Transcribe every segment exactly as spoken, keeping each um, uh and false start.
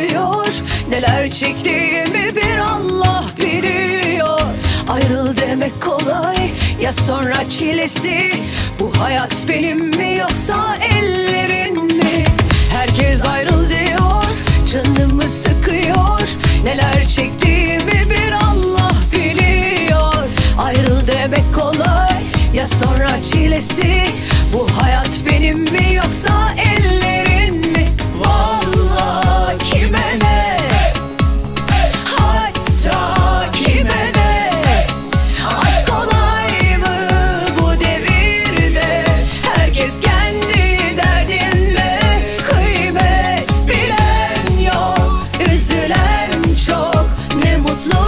sıkıyor. Neler çektiğimi bir Allah biliyor. Ayrıl demek kolay, ya sonra çilesi. Bu hayat benim mi yoksa ellerin mi? Herkes ayrıl diyor, canımı sıkıyor. Neler çektiğimi bir Allah biliyor. Ayrıl demek kolay, ya sonra çilesi. Bu hayat benim mi yoksa ellerin mi? Vallahi kime ne, hatta kime ne? Aşk kolay mı bu devirde? Herkes kendi derdinde. Kıymet bilen yok, üzülen çok. Ne mutlu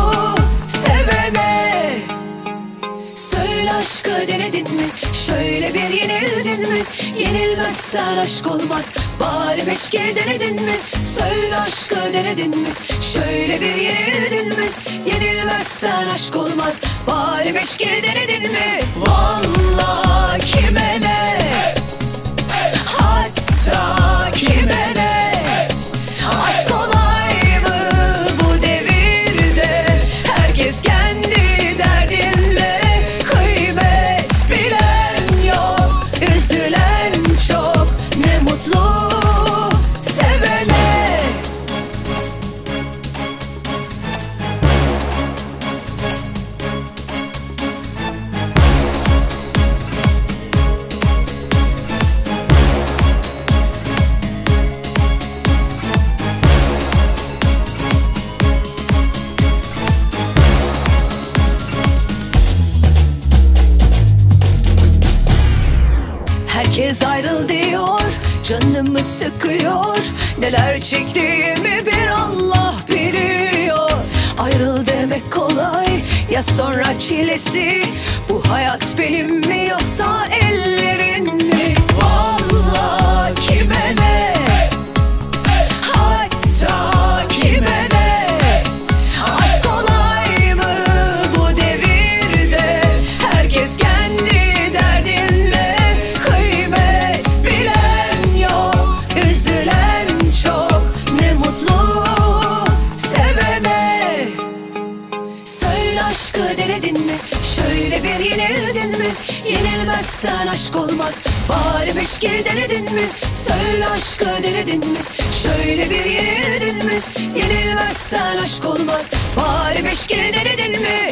sevene. Söyle aşkı denedin mi? Şöyle bir yenildin mi? Yenilmezsen aşk olmaz. Bari meşke denedin mi? Söyle aşkı denedin mi? Şöyle bir yenildin mi? Yenilmezsen aşk olmaz. Bari meşke denedin mi? Vallahi kime ne, hatta kime ne? Aşk kolay mı bu devirde? Herkes kendi derdinde. Kıymet bilen yok, üzülen çok. Ne mutlu sevene. Herkes ayrıl diyor, canımı sıkıyor. Neler çektiğimi bir Allah biliyor. Ayrıl demek kolay, ya sonra çilesi. Bu hayat benim mi yoksa ellerin mi? Vallahi kime ne, hatta kime ne? Aşk kolay mı bu devirde? Herkes kendi derdinde. Kıymet bilen yok, üzülen çok. Ne mutlu sevene. Söyle aşkı denedin mi? Şöyle bir yenildin mi? Yenilmezsen aşk olmaz. Bari meşke denedin mi? Söyle aşkı denedin mi? Şöyle bir yenildin mi? Yenilmezsen aşk olmaz. Bari meşke denedin mi?